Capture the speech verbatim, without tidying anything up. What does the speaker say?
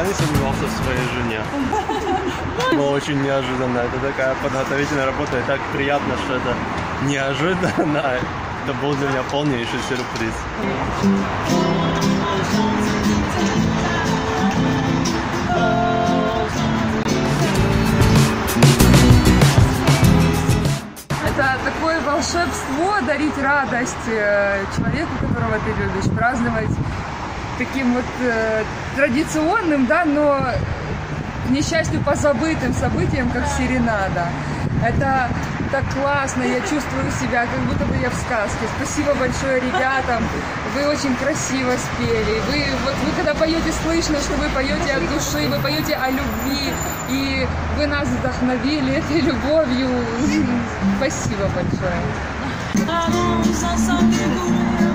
не сомневался в своей жене. Было очень неожиданно. Это такая подготовительная работа, и так приятно, что это неожиданно. Это был для меня полнейший сюрприз. Это такое волшебство — дарить радость человеку, которого ты любишь, праздновать таким вот э, традиционным, да, но, к несчастью, позабытым событием, как серенада. Это так классно, я чувствую себя, как будто бы я в сказке. Спасибо большое ребятам, вы очень красиво спели. Вы, вот, вы когда поете, слышно, что вы поете от души, вы поете о любви, и вы нас вдохновили этой любовью. Спасибо большое.